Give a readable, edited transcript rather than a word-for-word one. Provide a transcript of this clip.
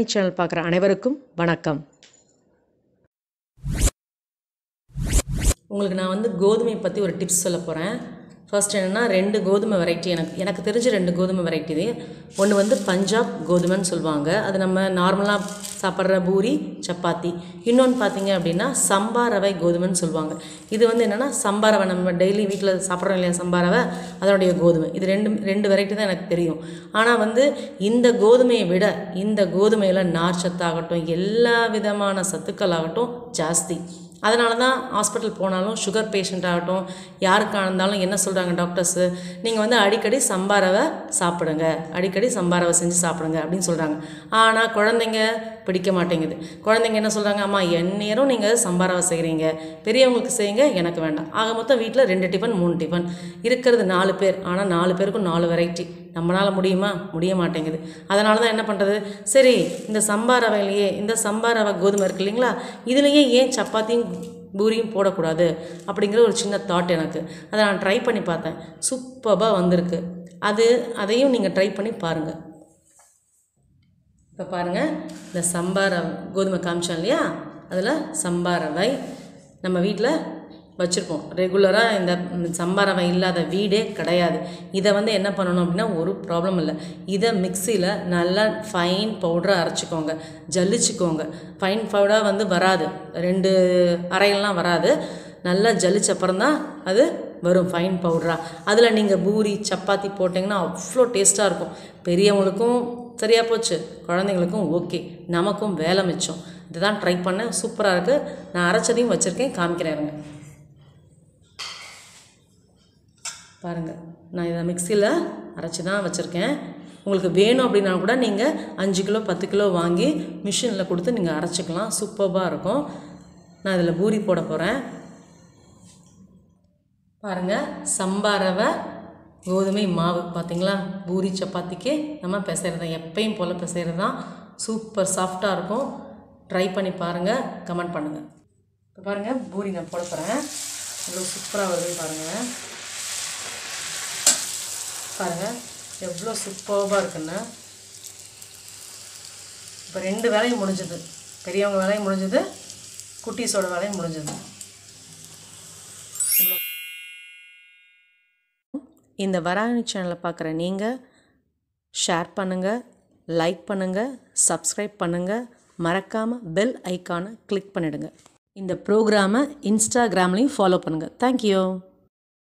வராணி channel பார்க்குற அனைவருக்கும் வணக்கம். உங்களுக்கு நான் வந்து கோதுமை பற்றி ஒரு டிப்ஸ் சொல்ல போகிறேன். ஃபர்ஸ்ட் என்னென்னா 2 கோதுமை வெரைட்டி எனக்கு தெரிஞ்ச 2 கோதுமை வெரைட்டி இது. ஒன்று வந்து பஞ்சாப் கோதுமைன்னு சொல்லுவாங்க, அது நம்ம நார்மலாக சாப்பிட்ற பூரி சப்பாத்தி. இன்னொன்று பார்த்தீங்க அப்படின்னா சம்பா ரவை கோதுமைன்னு சொல்லுவாங்க. இது வந்து என்னென்னா சம்பா ரவை நம்ம டெய்லி வீட்டில் சாப்பிட்றோம் இல்லையா, சம்பா ரவை, அதனுடைய கோதுமை. இது ரெண்டு வெரைட்டி தான் எனக்கு தெரியும். ஆனால் வந்து இந்த கோதுமையை விட இந்த கோதுமையில் நார் சத்தாகட்டும் எல்லா விதமான சத்துக்கள் ஆகட்டும் ஜாஸ்தி. அதனால தான் ஹாஸ்பிட்டல் போனாலும் சுகர் பேஷண்ட் ஆகட்டும் யாருக்காக இருந்தாலும் என்ன சொல்கிறாங்க டாக்டர்ஸு, நீங்கள் வந்து அடிக்கடி சம்பா ரவை சாப்பிடுங்க, அடிக்கடி சம்பா ரவை செஞ்சு சாப்பிடுங்க அப்படின்னு சொல்கிறாங்க. ஆனால் குழந்தைங்க பிடிக்க மாட்டேங்குது. குழந்தைங்க என்ன சொல்கிறாங்க, அம்மா எந்நேரம் நீங்கள் சம்பா ரவை செய்கிறீங்க, பெரியவங்களுக்கு செய்யுங்க, எனக்கு வேண்டாம். ஆக மொத்தம் வீட்டில் 2 டிஃபன் 3 டிஃபன் இருக்கிறது 4 பேர். ஆனால் 4 பேருக்கும் 4 வெரைட்டி. நம்மளால் முடியுமா? முடிய மாட்டேங்குது. அதனால தான் என்ன பண்ணுறது, சரி இந்த சம்பா ரவையிலையே இந்த சம்பா ரவை கோதுமை இருக்குது இல்லைங்களா, இதுலேயே ஏன் சப்பாத்தியும் பூரியும் போடக்கூடாது அப்படிங்கிற ஒரு சின்ன தாட் எனக்கு. அதை நான் ட்ரை பண்ணி பார்த்தேன், சூப்பராக வந்திருக்கு. அதையும் நீங்கள் ட்ரை பண்ணி பாருங்கள். இப்போ பாருங்கள், இந்த சம்பா ரவை கோதுமை காமிச்சோம் இல்லையா, அதில் சம்பா ரவை நம்ம வீட்டில் வச்சுருப்போம். ரெகுலராக இந்த சம்பா ரவை இல்லாத வீடே கிடையாது. இதை வந்து என்ன பண்ணணும் அப்படின்னா ஒரு ப்ராப்ளம் இல்லை, இதை மிக்சியில் நல்லா ஃபைன் பவுடராக அரைச்சிக்கோங்க, ஜல்லிச்சிக்கோங்க. ஃபைன் பவுடராக வந்து வராது, 2 அரையெல்லாம் வராது, நல்லா ஜல்லிச்சப்புறம் தான் அது வரும் ஃபைன் பவுடராக. அதில் நீங்கள் பூரி சப்பாத்தி போட்டிங்கன்னா அவ்வளோ டேஸ்ட்டாக இருக்கும். பெரியவங்களுக்கும் சரியாக போச்சு, குழந்தைங்களுக்கும் ஓகே, நமக்கும் வேலை மிச்சம். இதுதான் ட்ரை பண்ணேன், சூப்பராக இருக்குது. நான் அரைச்சதையும் வச்சுருக்கேன், காமிக்கிறேன். பாருங்கள், நான் இதை மிக்சியில் அரைச்சி தான் வச்சுருக்கேன். உங்களுக்கு வேணும் அப்படின்னா கூட நீங்கள் 5 கிலோ 10 கிலோ வாங்கி மிஷினில் கொடுத்து நீங்கள் அரைச்சிக்கலாம், சூப்பராக இருக்கும். நான் இதில் பூரி போட போகிறேன். பாருங்கள், சம்பா ரவை கோதுமை மாவு பார்த்தீங்களா, பூரி சப்பாத்திக்கு நம்ம பிசைறது தான், எப்பயும் போல் பிசைறது தான். சூப்பர் சாஃப்டாக இருக்கும். ட்ரை பண்ணி பாருங்கள், கமெண்ட் பண்ணுங்கள். இப்போ பாருங்கள், பூரி நான் போட போகிறேன். எவ்வளோ சூப்பராக வருதுன்னு பாருங்கள். பாருங்கள் எவ்வளோ சூப்பராக இருக்குன்னு. இப்போ 2 வேலையும் முடிஞ்சது, பெரியவங்க வேலையும் முடிஞ்சது, குட்டீஸோட வேலையும் முடிஞ்சது. இந்த வராணி சேனலை பார்க்குற நீங்கள் ஷேர் பண்ணுங்கள், லைக் பண்ணுங்கள், சப்ஸ்கிரைப் பண்ணுங்கள், மறக்காமல் பெல் ஐக்கானை கிளிக் பண்ணிவிடுங்க. இந்த ப்ரோக்ராமை இன்ஸ்டாகிராம்லேயும் ஃபாலோ பண்ணுங்கள். தேங்க்யூ.